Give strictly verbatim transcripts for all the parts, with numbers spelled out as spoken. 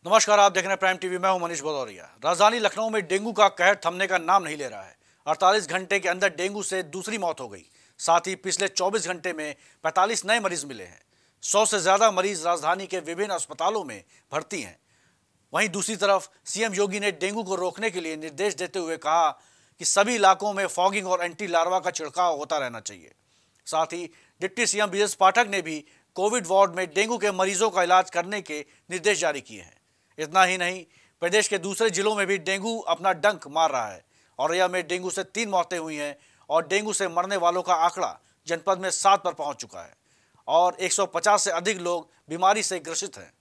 नमस्कार, आप देख रहे हैं प्राइम टीवी। मैं हूं मनीष भदौरिया। राजधानी लखनऊ में डेंगू का कहर थमने का नाम नहीं ले रहा है। अड़तालीस घंटे के अंदर डेंगू से दूसरी मौत हो गई। साथ ही पिछले चौबीस घंटे में पैंतालीस नए मरीज मिले हैं। सौ से ज्यादा मरीज राजधानी के विभिन्न अस्पतालों में भर्ती हैं। वहीं दूसरी तरफ सीएम योगी ने डेंगू को रोकने के लिए निर्देश देते हुए कहा कि सभी इलाकों में फॉगिंग और एंटी लार्वा का छिड़काव होता रहना चाहिए। साथ ही डिप्टी सीएम ब्रजेश पाठक ने भी कोविड वार्ड में डेंगू के मरीजों का इलाज करने के निर्देश जारी किए हैं। इतना ही नहीं, प्रदेश के दूसरे जिलों में भी डेंगू अपना डंक मार रहा है। औरैया में डेंगू से तीन मौतें हुई हैं और डेंगू से मरने वालों का आंकड़ा जनपद में सात पर पहुंच चुका है और एक सौ पचास से अधिक लोग बीमारी से ग्रसित हैं।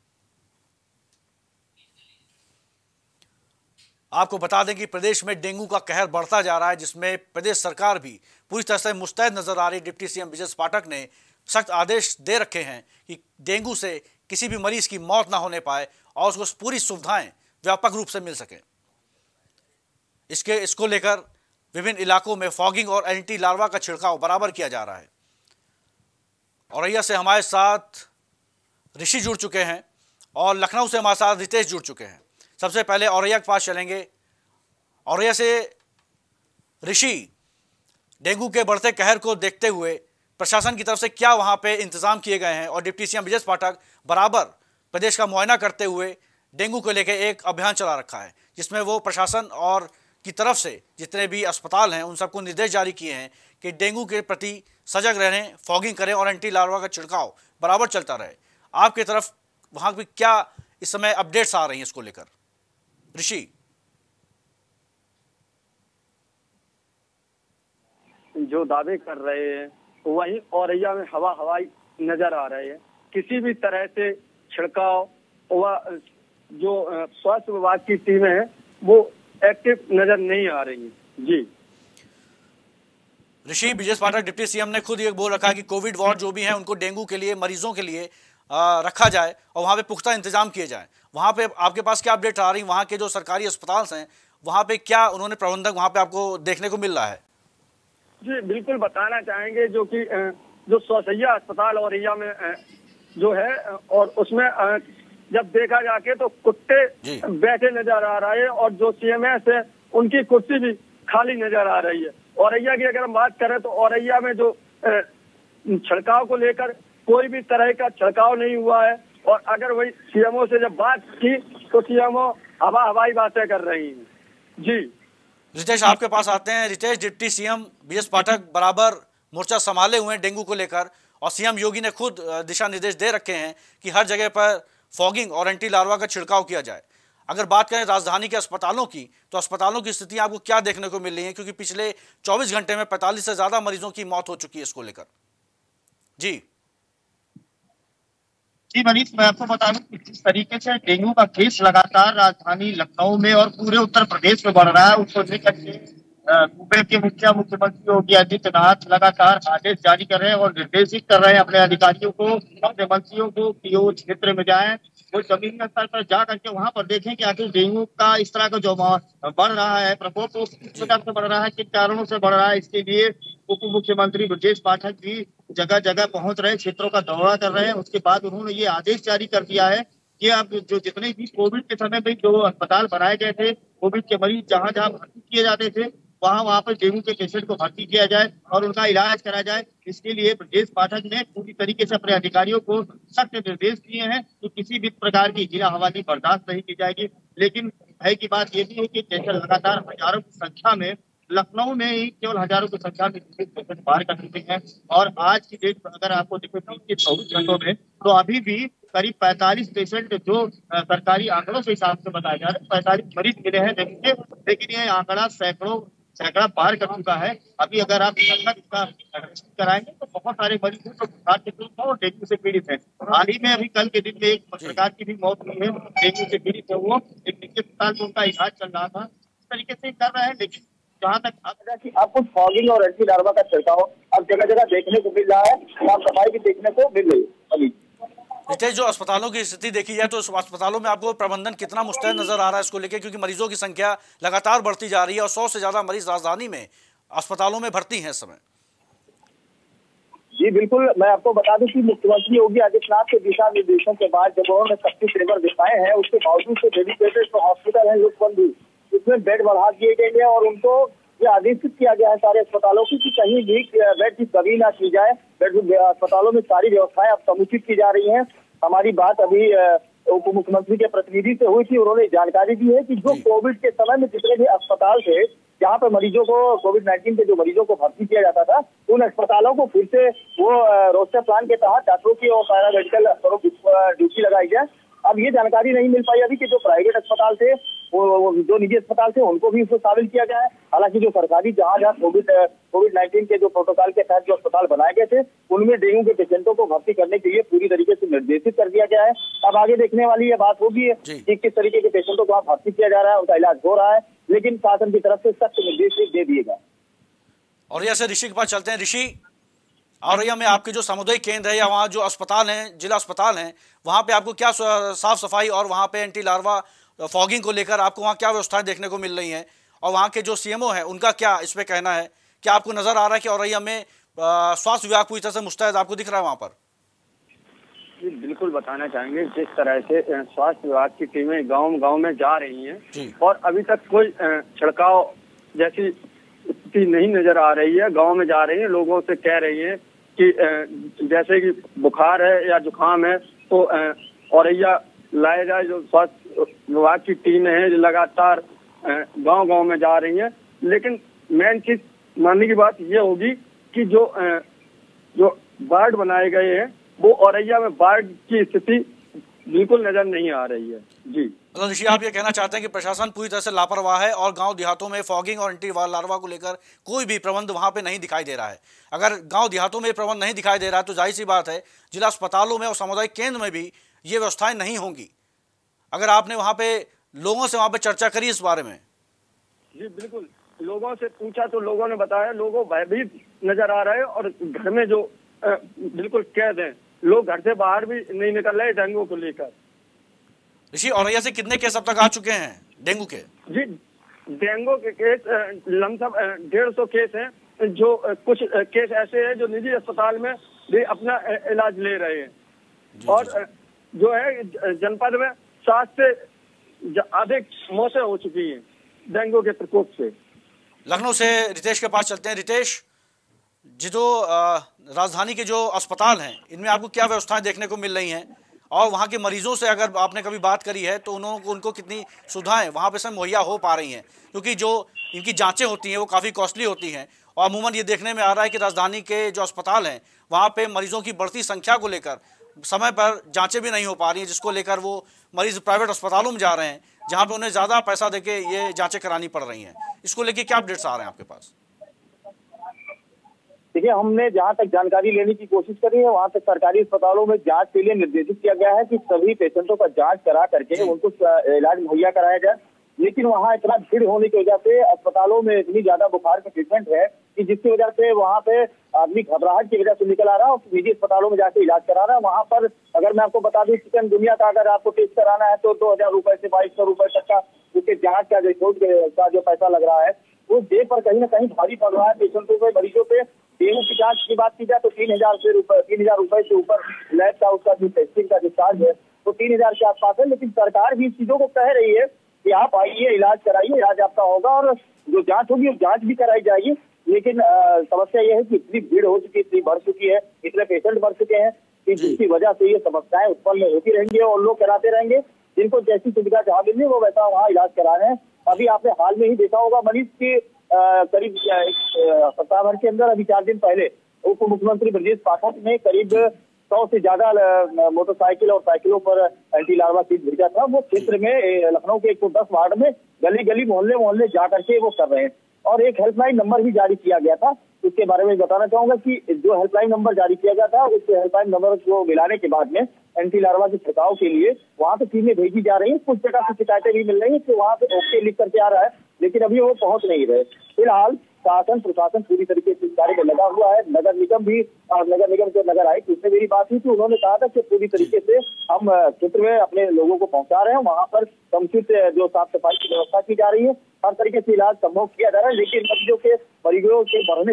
आपको बता दें कि प्रदेश में डेंगू का कहर बढ़ता जा रहा है, जिसमें प्रदेश सरकार भी पूरी तरह से मुस्तैद नजर आ रही। डिप्टी सीएम ब्रजेश पाठक ने सख्त आदेश दे रखे हैं कि डेंगू से किसी भी मरीज की मौत ना होने पाए और उसको पूरी सुविधाएं व्यापक रूप से मिल सके। इसके इसको लेकर विभिन्न इलाकों में फॉगिंग और एंटी लार्वा का छिड़काव बराबर किया जा रहा है। औरैया से हमारे साथ ऋषि जुड़ चुके हैं और लखनऊ से हमारे साथ रितेश जुड़ चुके हैं। सबसे पहले औरैया के पास चलेंगे। औरैया से ऋषि, डेंगू के बढ़ते कहर को देखते हुए प्रशासन की तरफ से क्या वहां पे इंतजाम किए गए हैं और डिप्टी सीएम ब्रजेश पाठक बराबर प्रदेश का मुआयना करते हुए डेंगू को लेकर एक अभियान चला रखा है, जिसमें वो प्रशासन और की तरफ से जितने भी अस्पताल हैं उन सबको निर्देश जारी किए हैं कि डेंगू के प्रति सजग रहें, फॉगिंग करें और एंटी लार्वा का छिड़काव बराबर चलता रहे। आपकी तरफ वहां भी क्या इस समय अपडेट्स आ रही हैं इसको लेकर? ऋषि, जो दावे कर रहे हैं वही औरैया में हवा हवाई नजर आ रहे हैं। किसी भी तरह से छिड़काव व जो स्वास्थ्य विभाग की टीमें हैं वो एक्टिव नजर नहीं आ रही हैं। जी ऋषि, ब्रजेश पाठक डिप्टी सीएम ने खुद ये बोल रखा है कि कोविड वार्ड जो भी हैं उनको डेंगू के लिए, मरीजों के लिए आ, रखा जाए और वहां पे पुख्ता इंतजाम किए जाए। वहां पे आपके पास क्या अपडेट आ रही? वहां के जो सरकारी अस्पताल हैं वहां पे क्या उन्होंने प्रबंधक वहां पे आपको देखने को मिल रहा है? जी बिल्कुल बताना चाहेंगे, जो कि जो सौसैया अस्पताल औरैया में जो है और उसमें जब देखा जाके तो कुत्ते बैठे नजर आ रहे हैं और जो सीएमएस है उनकी कुर्सी भी खाली नजर आ रही है। औरैया की अगर हम बात करें तो औरैया में जो छिड़काव को लेकर कोई भी तरह का छिड़काव नहीं हुआ है और अगर वही सीएमओ से जब बात की तो सीएमओ हवा हवाई बातें कर रही हैं। जी रितेश, आपके पास आते हैं। रितेश, डिप्टी सीएम ब्रजेश पाठक बराबर मोर्चा संभाले हुए हैं डेंगू को लेकर और सीएम योगी ने खुद दिशा निर्देश दे रखे हैं कि हर जगह पर फॉगिंग और एंटी लार्वा का छिड़काव किया जाए। अगर बात करें राजधानी के अस्पतालों की, तो अस्पतालों की स्थिति आपको क्या देखने को मिल रही है? क्योंकि पिछले चौबीस घंटे में पैंतालीस से ज्यादा मरीजों की मौत हो चुकी है इसको लेकर। जी जी मनीष, मैं आपको बता दूं कि जिस तरीके से डेंगू का केस लगातार राजधानी लखनऊ में और पूरे उत्तर प्रदेश में बढ़ रहा है, उसको लेकर के सूबे के मुखिया मुख्यमंत्री योगी आदित्यनाथ लगातार आदेश जारी कर रहे हैं और निर्देशित कर रहे हैं अपने अधिकारियों को, अपने मंत्रियों को कि वो क्षेत्र में जाएं, वो जमीन स्तर पर जा करके वहां पर देखें कि आखिर डेंगू का इस तरह का जो बढ़ रहा है प्रकोप, वो किस प्रकार से बढ़ रहा है, किन कारणों से बढ़ रहा है। इसके लिए उप मुख्यमंत्री ब्रजेश पाठक भी जगह जगह पहुंच रहे, क्षेत्रों का दौरा कर रहे हैं। उसके बाद उन्होंने ये आदेश जारी कर दिया है कि अब जो जितने भी कोविड के समय में जो अस्पताल बनाए गए थे, कोविड के मरीज जहां जहां भर्ती किए जाते थे, वहां वहां पर डेंगू के पेशेंट को भर्ती किया जाए और उनका इलाज करा जाए। इसके लिए ब्रजेश पाठक ने पूरी तरीके से अपने अधिकारियों को सख्त निर्देश दिए हैं कि किसी भी प्रकार की गिरा हवाली बर्दाश्त नहीं की जाएगी। लेकिन भय की बात यह भी है कि जैसे लगातार हजारों की संख्या में लखनऊ में ही केवल हजारों की संख्या में पेशेंट बाहर कर चुके हैं और आज की डेट अगर आपको देखो पिछले चौबीस घंटों में तो अभी भी करीब पैंतालीस पेशेंट जो सरकारी आंकड़ों के हिसाब से बताया जा रहा है, पैंतालीस मरीज मिले हैं। देखिए, लेकिन ये आंकड़ा सैकड़ों सैकड़ा पार कर चुका है। अभी अगर आप इसका कराएंगे तो बहुत सारे मरीज हैं जो बुखार के पीड़ित हैं और डेंगू से पीड़ित हैं। हाल ही में अभी कल के दिन में एक पत्रकार की भी मौत हुई है, डेंगू से पीड़ित है। वो एक निजी अस्पताल में उनका इलाज चल रहा था। इस तरीके से कर रहे हैं। लेकिन जहाँ तक आपको फॉगिंग और एंटी लार्वा का छिड़काव अब जगह जगह देखने को मिल रहा है, साफ सफाई भी देखने को मिल रही है। रितेश, जो अस्पतालों की स्थिति देखी जाए तो अस्पतालों में आपको प्रबंधन कितना मुस्तैद नजर आ रहा है इसको लेकर? क्योंकि मरीजों की संख्या लगातार बढ़ती जा रही है और सौ से ज्यादा मरीज राजधानी में अस्पतालों में भर्ती हैं इस समय। जी बिल्कुल, मैं आपको बता दूं कि मुख्यमंत्री योगी आदित्यनाथ के दिशा निर्देशों के बाद जब उन्होंने सख्ती तेवर दिखाए हैं, उसके बावजूद से डेडिकेटेड जो हॉस्पिटल है युद्धबंदी, उसमें बेड बढ़ा दिए गए हैं और उनको ये आदेशित किया गया है सारे अस्पतालों की कि कहीं भी बेड की कमी ना की जाए। बेड अस्पतालों में सारी व्यवस्थाएं अब समुचित की जा रही हैं। हमारी बात अभी उप मुख्यमंत्री के प्रतिनिधि से हुई थी, उन्होंने जानकारी दी है कि जो कोविड के समय में जितने भी अस्पताल थे जहाँ पर मरीजों को कोविड नाइन्टीन के जो मरीजों को भर्ती किया जाता था, उन अस्पतालों को फिर से वो रोस्टर प्लान के तहत डॉक्टरों की और पैरामेडिकल अफसरों की ड्यूटी लगाई जाए। अब ये जानकारी नहीं मिल पाई अभी कि जो प्राइवेट अस्पताल थे, वो जो निजी अस्पताल थे, उनको भी इसमें शामिल किया गया है। हालांकि जो सरकारी जहाँ जहाँ कोविड कोविड नाइन्टीन के जो प्रोटोकॉल के तहत जो अस्पताल बनाए गए थे, उनमें डेंगू के पेशेंटों को भर्ती करने के लिए पूरी तरीके से निर्देशित कर दिया गया है। अब आगे देखने वाली ये बात होगी कि किस तरीके के पेशेंटों को वहाँ भर्ती किया जा रहा है, उनका इलाज हो रहा है, लेकिन शासन की तरफ से सख्त निर्देश दे दिए गए। और यहाँ से ऋषि के पास चलते हैं। ऋषि, औरैया में आपके जो सामुदायिक केंद्र है या वहाँ जो अस्पताल हैं, जिला अस्पताल हैं, वहाँ पे आपको क्या साफ सफाई और वहाँ पे एंटी लार्वा फॉगिंग को लेकर आपको वहाँ क्या व्यवस्थाएं देखने को मिल रही हैं, और वहाँ के जो सीएमओ हैं उनका क्या इस पे कहना है? क्या आपको नजर आ रहा है कि औरैया में स्वास्थ्य विभाग पूरी तरह से मुस्तैद आपको दिख रहा है वहाँ पर? जी बिल्कुल बताना चाहेंगे, जिस तरह से स्वास्थ्य विभाग की टीमें गांव गांव में जा रही हैं और अभी तक कोई छिड़काव जैसी स्थिति नहीं नजर आ रही है। गांव में जा रही है, लोगों से कह रही है कि जैसे कि बुखार है या जुकाम है तो औरैया लाया जाए। जो स्वास्थ्य विभाग की टीमें हैं लगातार गांव गांव में जा रही हैं, लेकिन मेन चीज मानने की बात ये होगी कि जो जो वार्ड बनाए गए हैं वो औरैया में बाढ़ की स्थिति बिल्कुल नजर नहीं आ रही है। जी मतलब ऋषि, आप ये कहना चाहते हैं कि प्रशासन पूरी तरह से लापरवाह है और गांव देहातों में फॉगिंग और एंटी लार्वा को लेकर कोई भी प्रबंध वहां पे नहीं दिखाई दे रहा है। अगर गांव देहातों में प्रबंध नहीं दिखाई दे रहा है तो जाहिर सी बात है जिला अस्पतालों में और सामुदायिक केंद्र में भी ये व्यवस्थाएं नहीं होंगी। अगर आपने वहां पे लोगों से वहां पे चर्चा करी इस बारे में? जी बिल्कुल, लोगों से पूछा तो लोगों ने बताया लोगों भयभीत नजर आ रहे हैं और घर में जो बिल्कुल कैद हैं, लोग घर से बाहर भी नहीं निकल रहे डेंगू को लेकर। ऋषि, औरैया से कितने केस अब तक आ चुके हैं डेंगू के? जी डेंगू के केस लमसम डेढ़ सौ केस हैं। जो कुछ केस ऐसे हैं जो निजी अस्पताल में भी अपना इलाज ले रहे हैं जी, और जी, जी। जो है जनपद में सात से अधिक मौतें हो चुकी हैं डेंगू के प्रकोप से। लखनऊ से रितेश के पास चलते हैं। रितेश, जो राजधानी के जो अस्पताल हैं इनमें आपको क्या व्यवस्थाएं देखने को मिल रही हैं, और वहाँ के मरीजों से अगर आपने कभी बात करी है तो उनको उनको कितनी सुविधाएं वहाँ पे से मुहैया हो पा रही हैं? क्योंकि जो इनकी जांचें होती हैं वो काफ़ी कॉस्टली होती हैं और अमूमन ये देखने में आ रहा है कि राजधानी के जो अस्पताल हैं वहाँ पे मरीजों की बढ़ती संख्या को लेकर समय पर जांचें भी नहीं हो पा रही हैं, जिसको लेकर वो मरीज प्राइवेट अस्पतालों में जा रहे हैं जहाँ पे उन्हें ज़्यादा पैसा देके ये जाँचें करानी पड़ रही हैं। इसको लेकर क्या अपडेट्स आ रहे हैं आपके पास? देखिए, हमने जहाँ तक जानकारी लेने की कोशिश करी है वहाँ तक सरकारी अस्पतालों में जांच के लिए निर्देशित किया गया है कि सभी पेशेंटों का जांच करा करके उनको इलाज मुहैया कराया जाए, लेकिन वहाँ इतना भीड़ होने की वजह से अस्पतालों में इतनी ज्यादा बुखार का ट्रीटमेंट है कि जिसकी वजह से वहाँ पे आदमी घबराहट की वजह से निकल आ रहा है और निजी अस्पतालों में जाके इलाज करा रहा है। वहाँ पर अगर मैं आपको बता दूं, चिकन दुनिया का अगर आपको टेस्ट कराना है तो दो हजार रुपए से बाईस सौ रुपए तक का उसके जाँच का रिपोर्ट का जो पैसा लग रहा है वो दे पर कहीं ना कहीं भारी पड़ रहा है पेशेंटों पे, मरीजों पे। डेंगू की जांच की बात की जाए तो तीन हजार से रुपए तीन हजार रुपए से ऊपर लैब का उसका जो टेस्टिंग का जो चार्ज है तो तीन हजार के आसपास है, लेकिन सरकार भी इस चीजों को कह रही है कि आप आइए, इलाज कराइए, इलाज आपका होगा और जो जांच होगी वो जांच भी कराई जाएगी। लेकिन समस्या ये है कि इतनी भीड़ हो चुकी है, इतनी बढ़ चुकी है, इतने पेशेंट बढ़ चुके हैं कि जिसकी वजह से ये समस्याएं उत्पन्न होती रहेंगी और लोग कराते रहेंगे। जिनको जैसी सुविधा जहाँ मिलनी वो वैसा वहाँ इलाज करा रहे हैं। अभी आपने हाल में ही देखा होगा मनीष की करीब सप्ताह भर के अंदर अभी चार दिन पहले उप मुख्यमंत्री ब्रजेश पाठक ने करीब सौ से ज्यादा मोटरसाइकिल और साइकिलों पर एंटी लार्वा किट भेजा था। वो क्षेत्र में लखनऊ के एक सौ दस वार्ड में गली गली मोहल्ले मोहल्ले जा करके वो कर रहे हैं और एक हेल्पलाइन नंबर भी जारी किया गया था। उसके बारे में बताना चाहूंगा कि जो हेल्पलाइन नंबर जारी किया गया था उस हेल्पलाइन नंबर को मिलाने के बाद में एंटी लार्वा के छिड़काव के लिए वहां पे टीमें भेजी जा रही है। कुछ जगह से शिकायतें भी मिल रही है कि वहां पे ओके लिख करके आ रहा है, लेकिन अभी वो पहुंच नहीं रहे। फिलहाल शासन प्रशासन पूरी तरीके से इस कार्य में लगा हुआ है। नगर निगम भी और नगर निगम के नगर आयुक्त उससे मेरी बात हुई थी, उन्होंने कहा था कि पूरी तरीके से हम क्षेत्र में अपने लोगों को पहुंचा रहे हैं, वहां पर समुचित जो साफ सफाई की व्यवस्था की जा रही है, हर तरीके से इलाज संभव किया जा रहा है। लेकिन मरीजों के मरीजों के बढ़ने से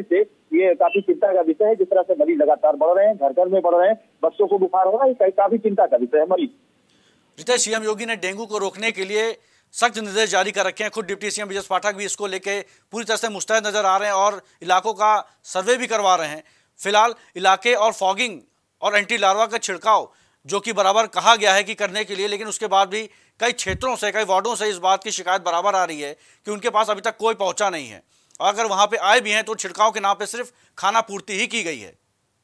ये काफी चिंता का विषय है। जिस तरह से मरीज लगातार बढ़ रहे हैं, घर घर में बढ़ रहे हैं, बच्चों को बुखार हो रहा है, ये काफी चिंता का विषय है मरीज। रितेश, सीएम योगी ने डेंगू को रोकने के लिए सख्त निर्देश जारी कर रखे हैं। खुद डिप्टी सीएम ब्रजेश पाठक भी इसको लेके पूरी तरह से मुस्तैद नजर आ रहे हैं और इलाकों का सर्वे भी करवा रहे हैं। फिलहाल इलाके और फॉगिंग और एंटी लार्वा का छिड़काव जो कि बराबर कहा गया है कि करने के लिए, लेकिन उसके बाद भी कई क्षेत्रों से, कई वार्डों से इस बात की शिकायत बराबर आ रही है कि उनके पास अभी तक कोई पहुंचा नहीं है, और अगर वहां पे आए भी हैं तो छिड़काव के नाम पे सिर्फ खाना पूर्ति ही की गई है।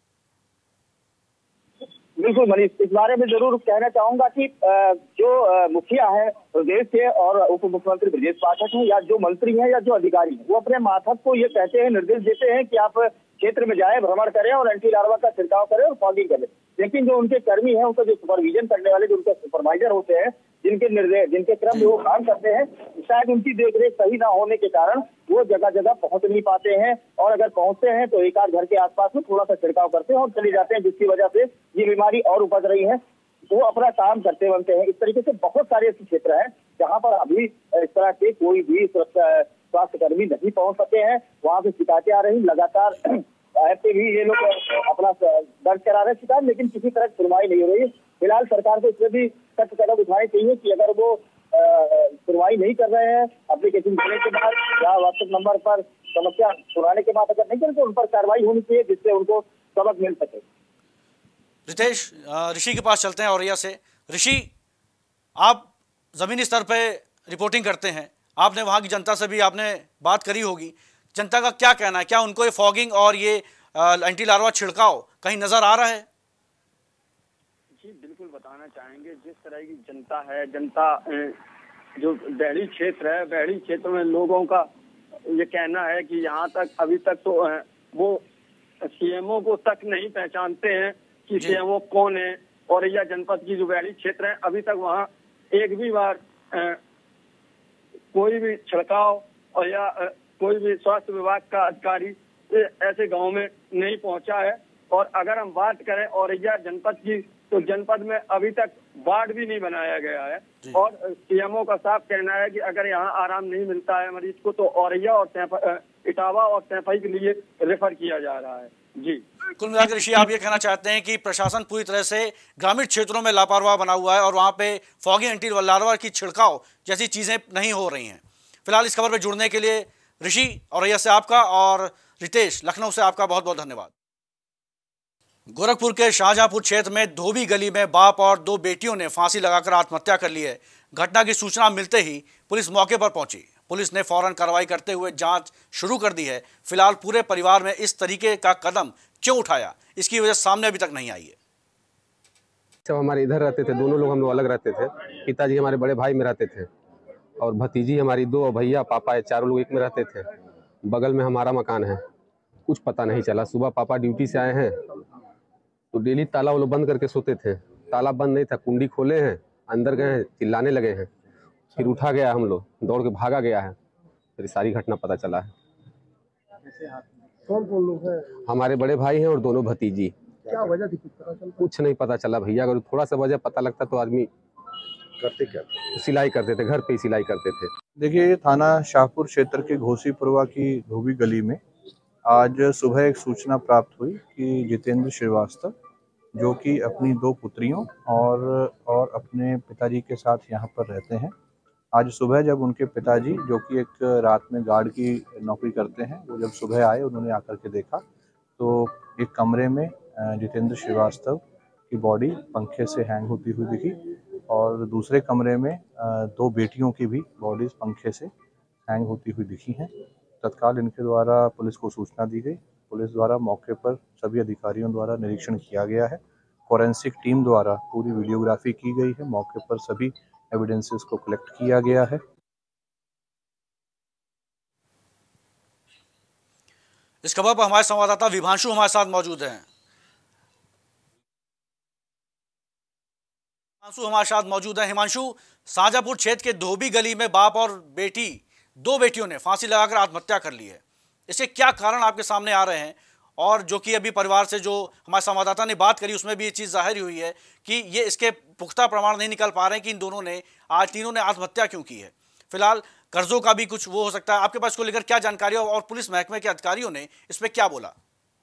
बिल्कुल मनीष, इस बारे में जरूर कहना चाहूंगा कि जो मुखिया है प्रदेश के और उप मुख्यमंत्री ब्रजेश पाठक हैं, या जो मंत्री हैं या जो अधिकारी हैं, वो अपने माथक को ये कहते हैं, निर्देश देते हैं कि आप क्षेत्र में जाएं, भ्रमण करें और एंटी लार्वा का छिड़काव करें और फॉगिंग करें। लेकिन जो उनके कर्मी हैं, उनका जो सुपरविजन करने वाले जो उनके सुपरवाइजर होते हैं, जिनके निर्देश जिनके क्रम में वो काम करते हैं, शायद उनकी देखरेख सही ना होने के कारण वो जगह जगह पहुंच नहीं पाते हैं, और अगर पहुंचते हैं तो एक आध घर के आसपास में थोड़ा सा छिड़काव करते हैं और चले जाते हैं, जिसकी वजह से ये बीमारी और उपज रही है। वो अपना काम करते बनते हैं। इस तरीके से बहुत सारे ऐसे क्षेत्र हैं जहाँ पर अभी इस तरह के कोई भी सुरक्षा स्वास्थ्य कर्मी नहीं पहुंच सके हैं। वहाँ से शिकायतें आ रही, लगातार ऐप पे भी ये लोग अपना दर्ज करा रहे शिकायत, लेकिन किसी तरह की सुनवाई नहीं हो रही। फिलहाल सरकार को इसमें भी सख्त कदम उठाने चाहिए कि अगर वो सुनवाई नहीं कर रहे हैं, एप्लीकेशन देने के बाद या व्हाट्सएप नंबर पर समस्या सुनाने के बाद अगर नहीं करें तो उन पर कार्रवाई होनी चाहिए, जिससे उनको सबक मिल सके। रितेश, ऋषि के पास चलते हैं औरैया से। ऋषि, आप जमीनी स्तर पे रिपोर्टिंग करते हैं, आपने वहाँ की जनता से भी आपने बात करी होगी, जनता का क्या कहना है? क्या उनको ये फॉगिंग और ये एंटी लार्वा छिड़काव कहीं नजर आ रहा है? जी बिल्कुल बताना चाहेंगे, जिस तरह की जनता है, जनता जो बहरी क्षेत्र है, बहरी क्षेत्र में लोगों का ये कहना है कि यहाँ तक अभी तक तो वो सीएमओ को तक नहीं पहचानते हैं कि सीएमओ कौन है। और यह जनपद की जो बहरी क्षेत्र है, अभी तक वहाँ एक भी बार ए, कोई भी छिड़काव और या ए, कोई भी स्वास्थ्य विभाग का अधिकारी ऐसे गांव में नहीं पहुंचा है। और अगर हम बात करें औरैया जनपद की, तो जनपद में अभी तक वार्ड भी नहीं बनाया गया है। और सीएमओ का साफ कहना है कि अगर यहाँ आराम नहीं मिलता है मरीज को तो औरैया और इटावा और तैफई के लिए रेफर किया जा रहा है। जी, कुल मिलाकर ऋषि, आप ये कहना चाहते हैं कि प्रशासन पूरी तरह से ग्रामीण क्षेत्रों में लापरवाह बना हुआ है और वहाँ पे फॉगिंग एंटी लार्वा की छिड़काव जैसी चीजें नहीं हो रही हैं। फिलहाल इस खबर पर जुड़ने के लिए ऋषि औरैया से आपका और रितेश लखनऊ से आपका बहुत बहुत धन्यवाद। गोरखपुर के शाहजहांपुर क्षेत्र में धोबी गली में बाप और दो बेटियों ने फांसी लगाकर आत्महत्या कर ली है। घटना की सूचना मिलते ही पुलिस मौके पर पहुंची। पुलिस ने फौरन कार्रवाई करते हुए जांच शुरू कर दी है। फिलहाल पूरे परिवार में इस तरीके का कदम क्यों उठाया, इसकी वजह सामने अभी तक नहीं आई है। जब हमारे इधर रहते थे, दोनों लोग हम लोग अलग रहते थे। पिताजी हमारे बड़े भाई में रहते थे और भतीजी हमारी दो, भैया पापा चारों लोग एक में रहते थे। बगल में हमारा मकान है। कुछ पता नहीं चला। सुबह पापा ड्यूटी से आए हैं तो डेली ताला वो लोग बंद करके सोते थे। ताला बंद नहीं था, कुंडी खोले हैं, अंदर गए हैं, चिल्लाने लगे हैं। फिर उठा गया, हम लोग दौड़ के भागा गया है। फिर सारी घटना पता चला है। कौन कौन लोग हैं? हमारे बड़े भाई हैं और दोनों भतीजी। क्या वजह थी, कुछ पता चला? कुछ नहीं पता चला भैया। अगर थोड़ा सा वजह पता लगता तो आदमी करते क्या? सिलाई करते थे, घर पे ही सिलाई करते थे। देखिए, ये थाना शाहपुर क्षेत्र के घोसीपुरवा की धोबी गली में आज सुबह एक सूचना प्राप्त हुई कि जितेंद्र श्रीवास्तव, जो कि अपनी दो पुत्रियों और और अपने पिताजी के साथ यहाँ पर रहते हैं, आज सुबह जब उनके पिताजी, जो कि एक रात में गार्ड की नौकरी करते हैं, वो जब सुबह आए, उन्होंने आकर के देखा तो एक कमरे में जितेंद्र श्रीवास्तव की बॉडी पंखे से हैंग होती हुई दिखी और दूसरे कमरे में दो बेटियों की भी बॉडीज पंखे से हैंग होती हुई दिखी हैं। तत्काल इनके द्वारा पुलिस को सूचना दी गई। पुलिस द्वारा मौके पर सभी अधिकारियों द्वारा निरीक्षण किया गया है। फॉरेंसिक टीम द्वारा पूरी वीडियोग्राफी की गई है। मौके पर सभी एविडेंसेस को कलेक्ट किया गया है। इस खबर पर हमारे संवाददाता विभांशु हमारे साथ मौजूद हैं। हिमांशु हमारे साथ मौजूद है। हिमांशु, शाहजहांपुर क्षेत्र के धोबी गली में बाप और बेटी, दो बेटियों ने फांसी लगाकर आत्महत्या कर ली है। इसके क्या कारण आपके सामने आ रहे हैं? और जो कि अभी परिवार से जो हमारे संवाददाता ने बात करी उसमें भी ये चीज़ जाहिर हुई है कि ये इसके पुख्ता प्रमाण नहीं निकल पा रहे हैं कि इन दोनों ने, आज तीनों ने आत्महत्या क्यों की है। फिलहाल कर्जों का भी कुछ वो हो सकता है, आपके पास को लेकर क्या जानकारी और पुलिस महकमे के अधिकारियों ने इस पे क्या बोला?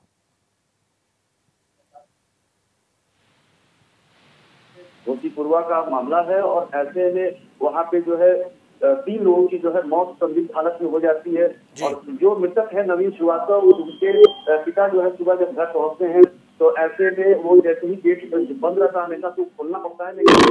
घोसीपुरवा का मामला है और ऐसे में वहाँ पे जो है तीन लोगों की जो है मौत संदिग्ध हालत में हो जाती है और जो मृतक है नवीन श्रीवास्तव, उनके पिता जो है सुबह जब घर पहुंचते हैं तो ऐसे में वो जैसे ही गेट बंद रहता है हमेशा तो खोलना पड़ता है, लेकिन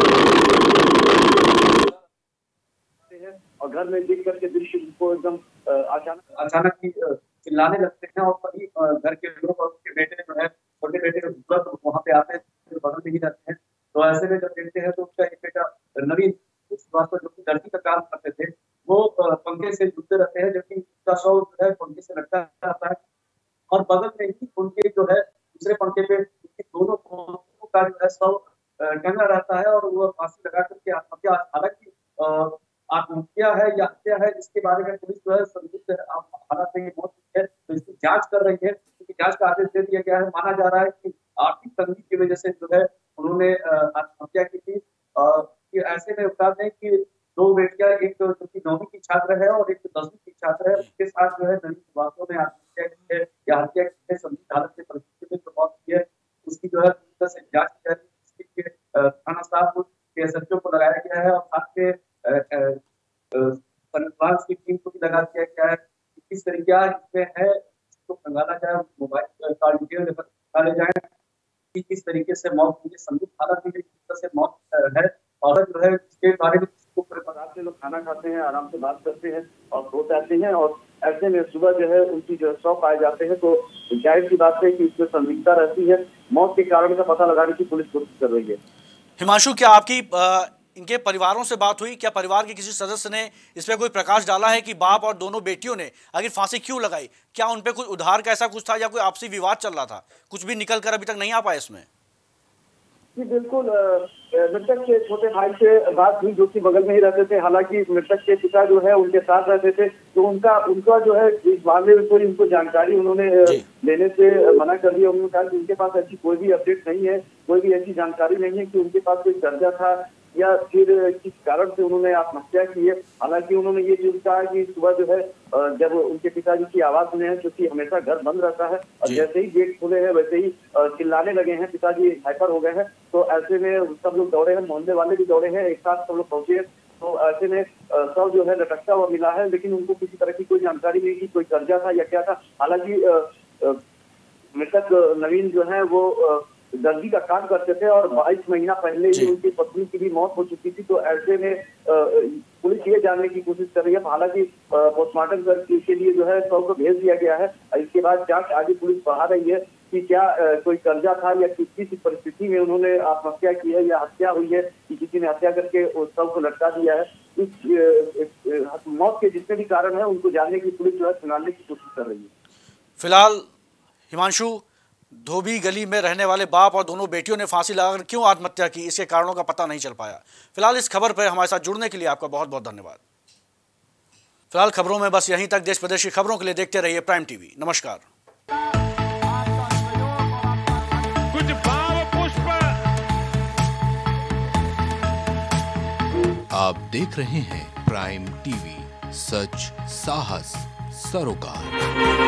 और घर में देख करके दृश्य को एकदम अचानक अचानक ही चिल्लाने लगते हैं और तभी घर के लोग और उसके बेटे जो है छोटे बेटे जो वहाँ पे आते हैं, बगल में ही रहते हैं। तो ऐसे में जब देखते हैं तो उसका एक बेटा नवीन श्रीवास्तव जो कि दर्जी का काम करते थे, वो पंखे से जुड़ते रहते हैं, जबकि उसका शव जो है पंखे से लटका रहता है और बगल में ही उनके जो है दूसरे पंखे पे दोनों का जो है शव टंगा रहता है और वो फांसी लगा करके आत्महत्या, हालांकि आत्महत्या है या हत्या है इसके बारे में पुलिस जो है संदिग्ध हालत में मौत है तो इसकी जांच कर रही है, क्योंकि जांच का आदेश दे दिया गया है। माना जा रहा है कि आर्थिक तंगी की वजह से जो है उन्होंने आत्महत्या की थी। कि ऐसे में बता दें कि दो बेटियां, एक जो कि नौवीं की छात्र है और एक दसवीं की छात्र है, उसके साथ जो है नवीन श्रीवास्तव ने आत्महत्या की है या हत्या की है, संदिग्ध हालत में परिस्थिति में मौत की है, उसकी जो है पूरी से जांच की जा रही है। थाना शाहपुर के एस एच ओ को लगाया गया है और साथ में संविभाग की टीम को भी लगा दिया गया है कि किस तरीके इसमें है इसको खंगाला जाए, मोबाइल का डिटेल निकाले जाए कि किस तरीके से मौत हुई है, संदिग्ध हालत में किस तरह से मौत है और जो है इसके बारे में से लोग खाना खाते हैं, आराम से बात करते हैं और सो जाते हैं और ऐसे में सुबह जो है उनकी जो शव पाए जाते हैं तो जाहिर सी बात है कि इसमें संदिग्धता रहती है। मौत के कारण का पता लगाने की पुलिस कोशिश कर रही है। हिमांशु, क्या आपकी आ, इनके परिवारों से बात हुई? क्या परिवार के किसी सदस्य ने इस पे कोई प्रकाश डाला है कि बाप और दोनों बेटियों ने आखिर फांसी क्यों लगाई? क्या उनपे कुछ उधार का ऐसा कुछ था या कोई आपसी विवाद चल रहा था? कुछ भी निकल कर अभी तक नहीं आ पाया इसमें? जी बिल्कुल, मृतक के छोटे भाई से बात हुई जो कि बगल में ही रहते थे। हालांकि मृतक के पिता जो है उनके साथ रहते थे तो उनका उनका जो है इस मामले में कोई उनको जानकारी उन्होंने देने से मना कर दिया। उन्होंने कहा कि उनके पास ऐसी कोई भी अपडेट नहीं है, कोई भी ऐसी जानकारी नहीं है कि उनके पास कोई कर्जा था या फिर किस कारण से उन्होंने आत्महत्या की है। हालांकि उन्होंने ये जरूर कहा कि सुबह जो है जब उनके पिताजी की आवाज सुने हैं, क्योंकि हमेशा घर बंद रहता है और जैसे ही गेट खुले हैं वैसे ही चिल्लाने लगे हैं, पिताजी हाइपर हो गए हैं। तो ऐसे में सब लोग दौड़े हैं, मोहल्ले वाले भी दौड़े हैं, एक साथ सब लोग पहुंचे। तो ऐसे में सब जो है लटकता हुआ मिला है, लेकिन उनको किसी तरह की कोई जानकारी नहीं कि कोई कर्जा था या क्या था। हालांकि मृतक नवीन जो है वो दर्जी का काम करते थे और बाईस महीना पहले ही उनकी पत्नी की भी मौत हो चुकी थी। तो ऐसे में पुलिस ये जानने की कोशिश कर रही है। हालांकि पोस्टमार्टम के लिए जो है शव को भेज दिया गया है। इसके बाद जांच आगे पुलिस बढ़ा रही है कि क्या कोई कर्जा था या किसी परिस्थिति में उन्होंने आत्महत्या की है या हत्या हुई है कि किसी ने हत्या करके उस शव को लटका दिया है। इस मौत के जितने भी कारण है उनको जानने की पुलिस जो है सुनाने की कोशिश कर रही है। फिलहाल हिमांशु, धोबी गली में रहने वाले बाप और दोनों बेटियों ने फांसी लगाकर क्यों आत्महत्या की, इसके कारणों का पता नहीं चल पाया। फिलहाल इस खबर पर हमारे साथ जुड़ने के लिए आपका बहुत बहुत धन्यवाद। फिलहाल खबरों में बस यहीं तक। देश प्रदेश की खबरों के लिए देखते रहिए प्राइम टीवी। नमस्कार। कुछ भाव पुष्प। आप देख रहे हैं प्राइम टीवी, सच साहस सरोकार।